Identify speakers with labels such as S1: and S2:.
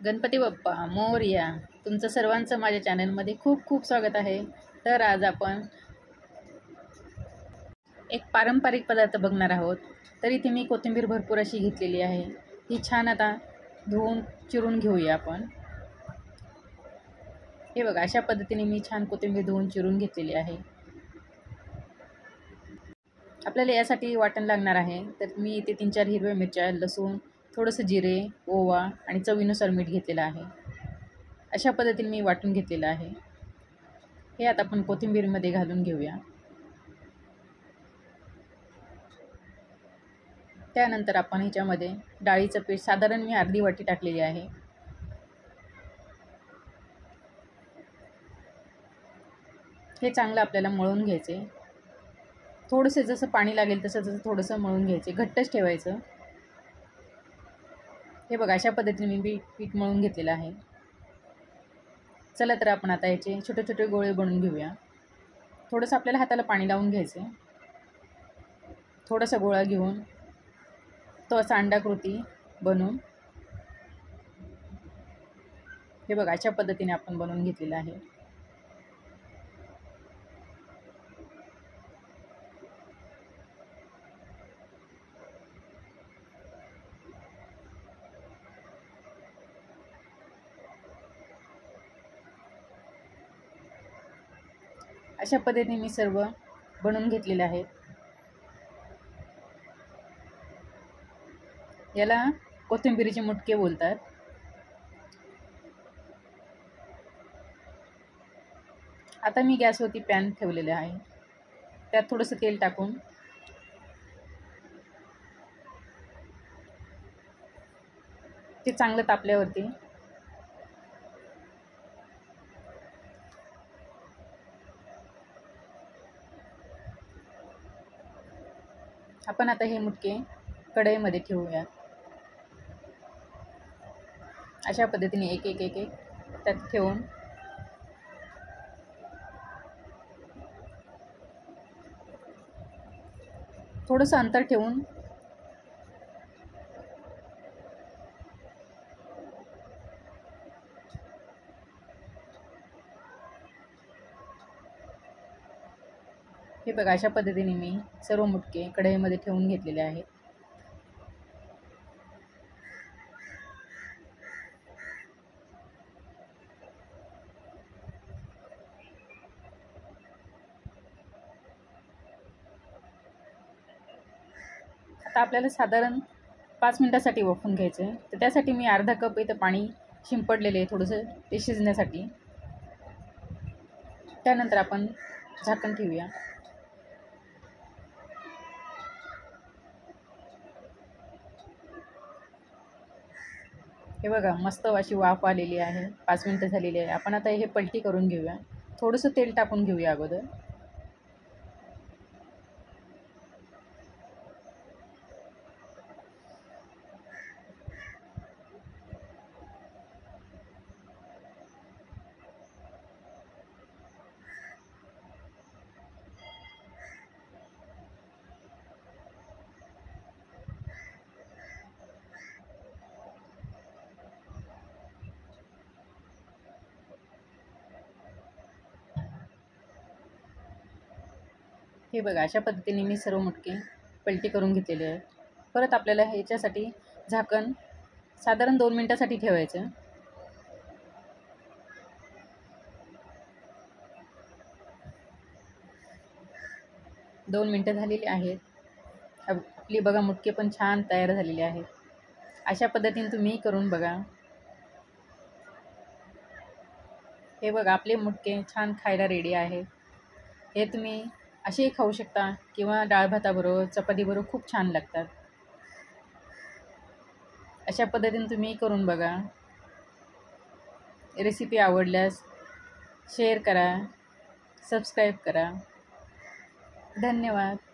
S1: गणपती बाप्पा मोरया. तुमचं सर्वांचं माझ्या चॅनलमध्ये खूप खूप स्वागत आहे. तर आज आपण एक पारंपरिक पदार्थ बघणार आहोत. तर इथे मी कोथिंबीर भरपूर अशी घेतलेली आहे. ही छान आता धुवून चिरून घेऊया आपण. हे बघा, अशा पद्धतीने मी छान कोथिंबीर धुवून चिरून घेतलेली आहे. आपल्याला यासाठी वाटण लागणार आहे. तर मी इथे 3-4 हिरव्या मिरच्या, लसूण, थोडंसं जिरे, ओवा आणि चवीनुसार मीठ घेतलेलं आहे. अशा पद्धतीने मी वाटून घेतलेलं आहे. हे आता आपण कोथिंबीरमध्ये घालून घेऊया. त्यानंतर आपण ह्याच्यामध्ये डाळीचं पीठ साधारण मी अर्धी वाटी टाकलेली आहे. हे चांगलं आपल्याला मळून घ्यायचे. थोडंसं जसं पाणी लागेल तसं थोडंसं मळून घ्यायचे. घट्टच ठेवायचं. हे बघा, अशा पद्धतीने मी पीठ मळून घेतलेलं आहे. चला तर आपण आता याचे छोटे छोटे गोळे बनवून घेऊया. थोडंसं आपल्याला हाताला पाणी लावून घ्यायचं. थोडासा गोळा घेऊन तो असा अंडाकृती बनवून हे बघा, अशा पद्धतीने आपण बनवून घेतलेलं आहे. अशा पद्धतीने मी सर्व बनवून घेतलेले आहे. याला कोथिंबीरीचे मुटके बोलतात. आता मी गॅसवरती पॅन ठेवलेले आहे. त्यात थोडंसं तेल टाकून ते चांगलं तापल्यावरती आपण आता हे मुटके कढईमध्ये ठेवूया. अशा पद्धतीने एक एक एक एक त्यात ठेवून थोडंसं अंतर ठेवून हे बघा, अशा पद्धतीने मी सर्व मुटके कढईमध्ये ठेवून घेतलेले आहेत. आता आपल्याला साधारण 5 मिनिटासाठी वाफवून घ्यायचं आहे. तर त्यासाठी मी अर्धा कप इथं पाणी शिंपडलेले आहे थोडंसं ते शिजण्यासाठी. त्यानंतर आपण झाकण ठेवूया. हे बघा, मस्त अशी वाफ आलेली आहे. 5 मिनिटं झालेली आहे. आपण आता हे पलटी करून घेऊया. थोडंसं तेल टाकून घेऊया अगोदर. हे बघा, अशा पद्धतीने मी सर्व मुटके पलटी करून घेतलेले आहे. परत आपल्याला ह्याच्यासाठी झाकण साधारण 2 मिनिटासाठी ठेवायचं. दोन मिनटं झालेली आहेत. आपली बघा मुटके पण छान तयार झालेले आहेत. अशा पद्धतीने तुम्ही करून बघा. हे बघा, आपले मुटके छान खायला रेडी आहेत. हे तुम्ही असेही खाऊ शकता किंवा डाळ भाताबरोबर, चपातीबरोबर खूप छान लागतात. अशा पद्धतीने तुम्ही करून बघा. रेसिपी आवडल्यास शेअर करा, सबस्क्राईब करा. धन्यवाद.